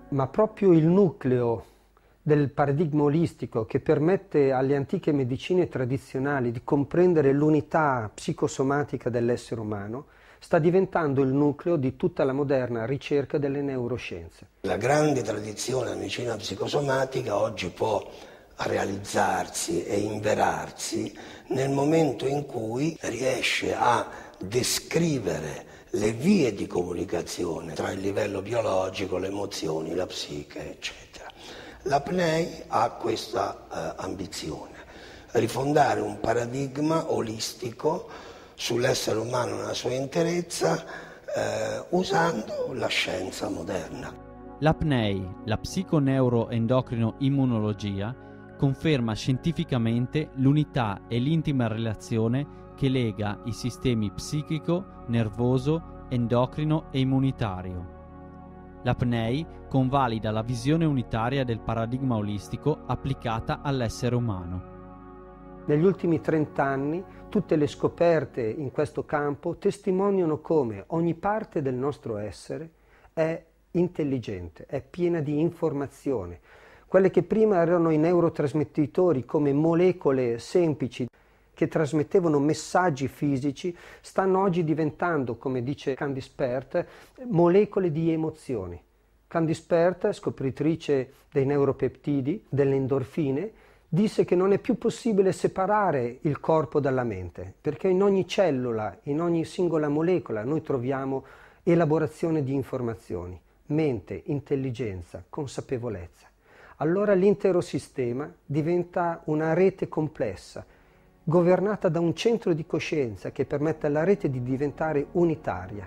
ma proprio il nucleo del paradigma olistico che permette alle antiche medicine tradizionali di comprendere l'unità psicosomatica dell'essere umano sta diventando il nucleo di tutta la moderna ricerca delle neuroscienze. La grande tradizione della medicina psicosomatica oggi può realizzarsi e inverarsi nel momento in cui riesce a descrivere le vie di comunicazione tra il livello biologico, le emozioni, la psiche, eccetera. La PNEI ha questa ambizione, rifondare un paradigma olistico sull'essere umano nella sua interezza usando la scienza moderna. La PNEI, la psiconeuroendocrino-immunologia, conferma scientificamente l'unità e l'intima relazione che lega i sistemi psichico, nervoso, endocrino e immunitario. La PNEI convalida la visione unitaria del paradigma olistico applicata all'essere umano. Negli ultimi 30 anni tutte le scoperte in questo campo testimoniano come ogni parte del nostro essere è intelligente, è piena di informazione. Quelle che prima erano i neurotrasmettitori come molecole semplici che trasmettevano messaggi fisici, stanno oggi diventando, come dice Candice Pert, molecole di emozioni. Candice Pert, scopritrice dei neuropeptidi, delle endorfine, disse che non è più possibile separare il corpo dalla mente, perché in ogni cellula, in ogni singola molecola noi troviamo elaborazione di informazioni, mente, intelligenza, consapevolezza. Allora l'intero sistema diventa una rete complessa, governata da un centro di coscienza che permette alla rete di diventare unitaria.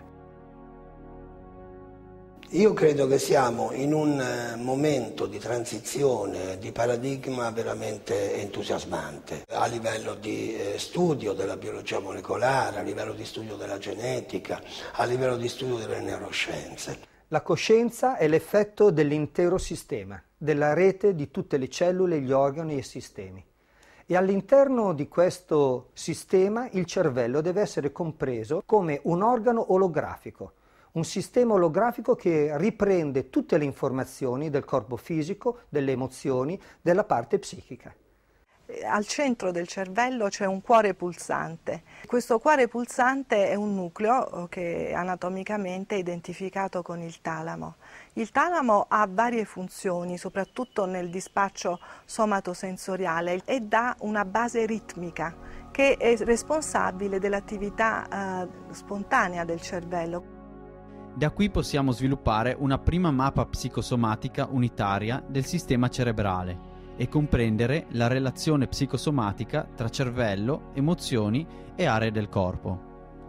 Io credo che siamo in un momento di transizione di paradigma veramente entusiasmante a livello di studio della biologia molecolare, a livello di studio della genetica, a livello di studio delle neuroscienze. La coscienza è l'effetto dell'intero sistema, della rete di tutte le cellule, gli organi e i sistemi. E all'interno di questo sistema il cervello deve essere compreso come un organo olografico, un sistema olografico che riprende tutte le informazioni del corpo fisico, delle emozioni, della parte psichica. Al centro del cervello c'è un cuore pulsante. Questo cuore pulsante è un nucleo che anatomicamente è identificato con il talamo. Il talamo ha varie funzioni, soprattutto nel dispaccio somatosensoriale, e dà una base ritmica che è responsabile dell'attività spontanea del cervello. Da qui possiamo sviluppare una prima mappa psicosomatica unitaria del sistema cerebrale e comprendere la relazione psicosomatica tra cervello, emozioni e aree del corpo.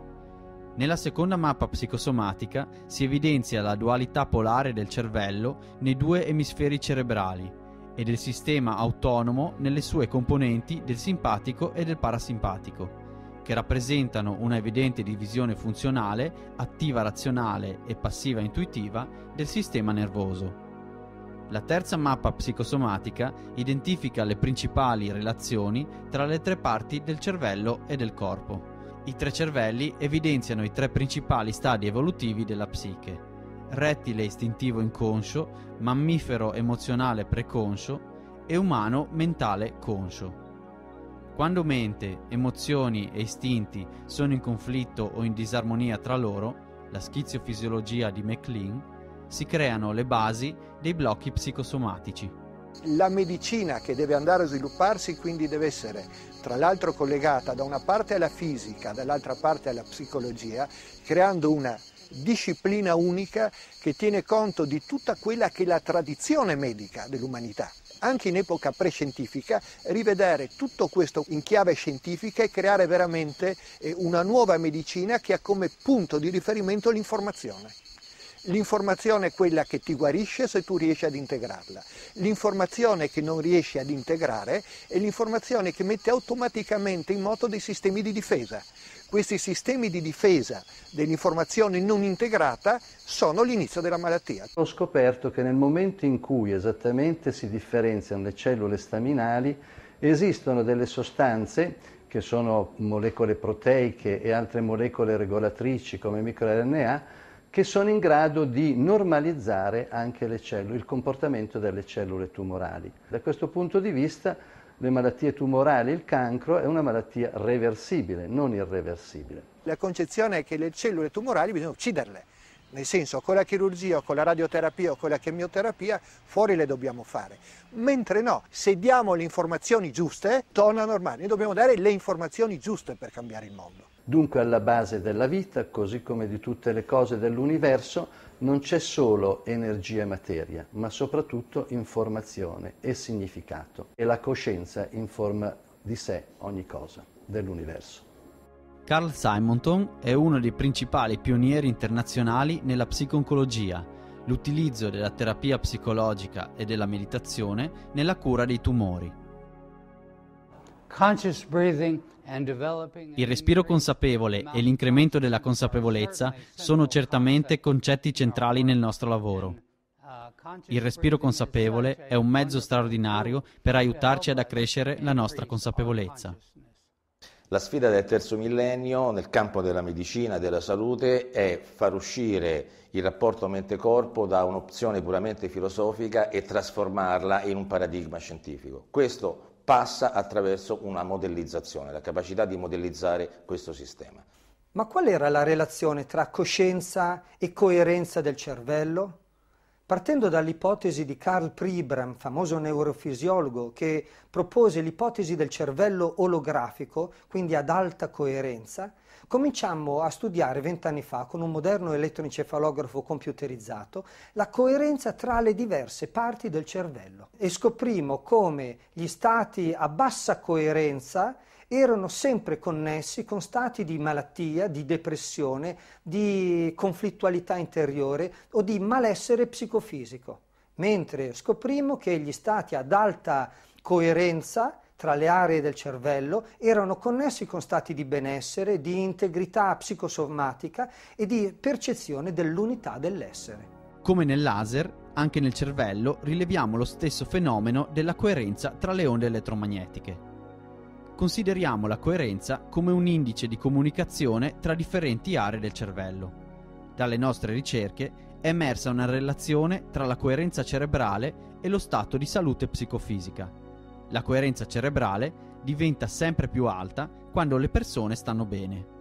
Nella seconda mappa psicosomatica si evidenzia la dualità polare del cervello nei due emisferi cerebrali e del sistema autonomo nelle sue componenti del simpatico e del parasimpatico, che rappresentano una evidente divisione funzionale, attiva razionale e passiva intuitiva del sistema nervoso. La terza mappa psicosomatica identifica le principali relazioni tra le tre parti del cervello e del corpo. I tre cervelli evidenziano i tre principali stadi evolutivi della psiche: rettile istintivo inconscio, mammifero emozionale preconscio e umano mentale conscio. Quando mente, emozioni e istinti sono in conflitto o in disarmonia tra loro, la schiziofisiologia di MacLean, si creano le basi dei blocchi psicosomatici. La medicina che deve andare a svilupparsi quindi deve essere tra l'altro collegata da una parte alla fisica, dall'altra parte alla psicologia, creando una disciplina unica che tiene conto di tutta quella che è la tradizione medica dell'umanità. Anche in epoca prescientifica, rivedere tutto questo in chiave scientifica e creare veramente una nuova medicina che ha come punto di riferimento l'informazione. L'informazione è quella che ti guarisce se tu riesci ad integrarla. L'informazione che non riesci ad integrare è l'informazione che mette automaticamente in moto dei sistemi di difesa. Questi sistemi di difesa dell'informazione non integrata sono l'inizio della malattia. Ho scoperto che nel momento in cui esattamente si differenziano le cellule staminali, esistono delle sostanze che sono molecole proteiche e altre molecole regolatrici come microRNA che sono in grado di normalizzare anche le cellule, il comportamento delle cellule tumorali. Da questo punto di vista le malattie tumorali, il cancro, è una malattia reversibile, non irreversibile. La concezione è che le cellule tumorali bisogna ucciderle, nel senso con la chirurgia o con la radioterapia o con la chemioterapia fuori le dobbiamo fare. Mentre no, se diamo le informazioni giuste, torna normale. Noi dobbiamo dare le informazioni giuste per cambiare il mondo. Dunque alla base della vita, così come di tutte le cose dell'universo, non c'è solo energia e materia, ma soprattutto informazione e significato. E la coscienza informa di sé ogni cosa dell'universo. Carl Simonton è uno dei principali pionieri internazionali nella psico-oncologia, l'utilizzo della terapia psicologica e della meditazione nella cura dei tumori. Il respiro consapevole e l'incremento della consapevolezza sono certamente concetti centrali nel nostro lavoro. Il respiro consapevole è un mezzo straordinario per aiutarci ad accrescere la nostra consapevolezza. La sfida del terzo millennio nel campo della medicina e della salute è far uscire il rapporto mente-corpo da un'opzione puramente filosofica e trasformarla in un paradigma scientifico. Questo passa attraverso una modellizzazione, la capacità di modellizzare questo sistema. Ma qual era la relazione tra coscienza e coerenza del cervello? Partendo dall'ipotesi di Karl Pribram, famoso neurofisiologo, che propose l'ipotesi del cervello olografico, quindi ad alta coerenza, cominciammo a studiare 20 anni fa con un moderno elettroencefalografo computerizzato la coerenza tra le diverse parti del cervello e scoprimmo come gli stati a bassa coerenza erano sempre connessi con stati di malattia, di depressione, di conflittualità interiore o di malessere psicofisico, mentre scoprimmo che gli stati ad alta coerenza tra le aree del cervello erano connessi con stati di benessere, di integrità psicosomatica e di percezione dell'unità dell'essere. Come nel laser, anche nel cervello rileviamo lo stesso fenomeno della coerenza tra le onde elettromagnetiche. Consideriamo la coerenza come un indice di comunicazione tra differenti aree del cervello. Dalle nostre ricerche è emersa una relazione tra la coerenza cerebrale e lo stato di salute psicofisica. La coerenza cerebrale diventa sempre più alta quando le persone stanno bene.